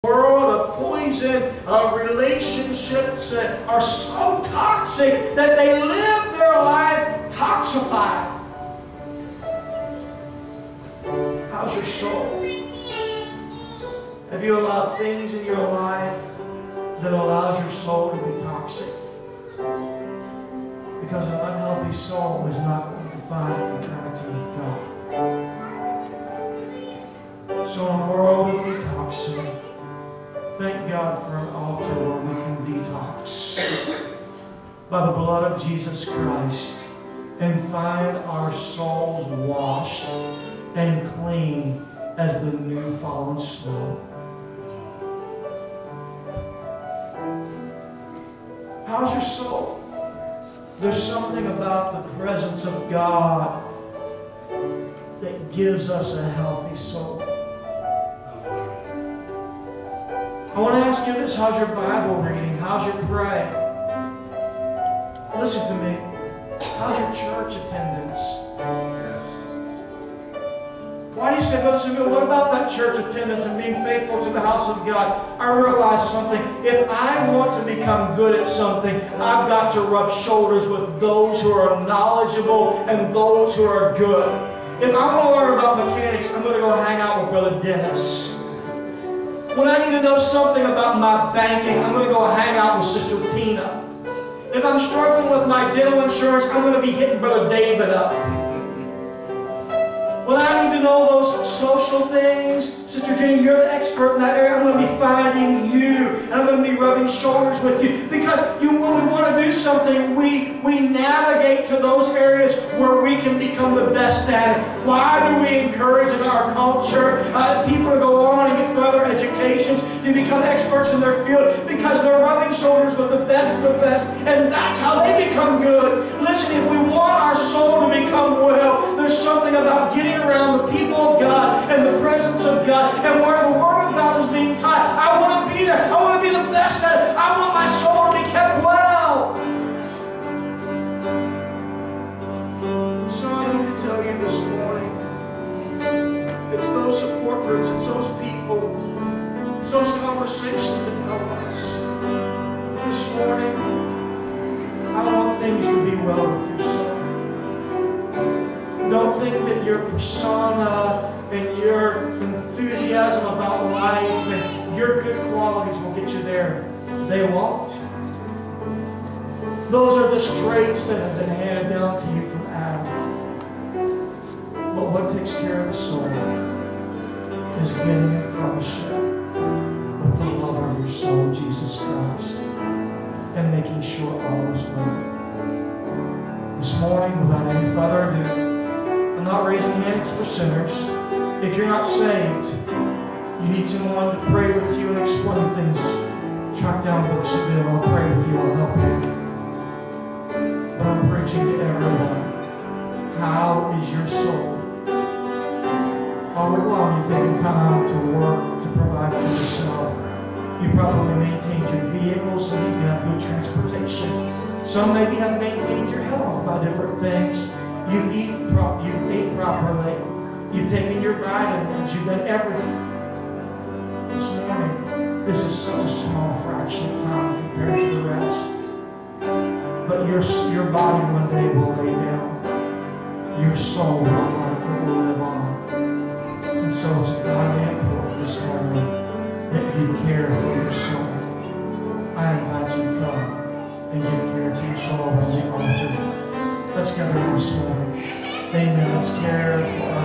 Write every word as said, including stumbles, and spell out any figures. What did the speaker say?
world of poison, of relationships that are so toxic that they live their life toxified. How's your soul? Have you allowed things in your life that allows your soul to be toxic? Because an unhealthy soul is not going to find eternity with God. So in a world of detoxing, thank God for an altar where we can detox by the blood of Jesus Christ and find our souls washed and clean as the new fallen snow. How's your soul? There's something about the presence of God that gives us a healthy soul. I want to ask you this. How's your Bible reading? How's your praying? Listen to me. How's your church attendance? Why do you say, Brother Saville, what about that church attendance and being faithful to the house of God? I realize something. If I want to become good at something, I've got to rub shoulders with those who are knowledgeable and those who are good. If I want to learn about mechanics, I'm going to go hang out with Brother Dennis. When I need to know something about my banking, I'm going to go hang out with Sister Tina. If I'm struggling with my dental insurance, I'm going to be hitting Brother David up. When I need to know those social things, Sister Jenny, you're the expert in that area. I'm going to be finding you. And I'm going to be rubbing shoulders with you. Because you, when we want to do something, we, we navigate to those areas where we can become the best at it. Why do we encourage in our culture uh, people to go on and get further educations, to become experts in their field? Because they're rubbing shoulders with the best of the best. And that's how they become good. Listen, if we want our soul to become well, there's something about getting around the people of God and the presence of God and where the Word of God is being taught. I want to be there. I want to be the best at it. I want my soul to be kept well. So I need to tell you this morning, it's those support groups, it's those people, it's those conversations that help us. This morning, I want things to be well with your soul. Don't think that your persona and your enthusiasm about life and your good qualities will get you there. They won't. Those are just traits that have been handed down to you from Adam. But what takes care of the soul is getting in fellowship with the lover of your soul, Jesus Christ, and making sure all is well. This morning, without any further ado, I'm not raising hands for sinners. If you're not saved, you need someone to pray with you and explain things. Track down Brother Saville. I'll pray with you. I'll help you. But I'm preaching to everyone. How is your soul? All week long, you've taken time to work, to provide for yourself. You probably maintained your vehicle so that you can have good transportation. Some maybe have maintained your health by different things. You've eaten prop, you've ate properly. You've taken your vitamins. You've done everything. This morning, this is such a small fraction of time compared to the rest. But your, your body one day will lay down. Your soul will, like, will live on. And so it's godly important this morning that you care for your soul. I invite you to come and give care to your soul on the altar. Let's gather this morning. Amen. Let's care for